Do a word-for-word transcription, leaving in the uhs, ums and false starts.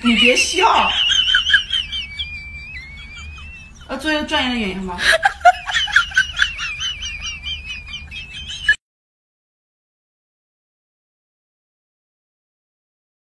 你别笑。呃，做一个专业的演员吧。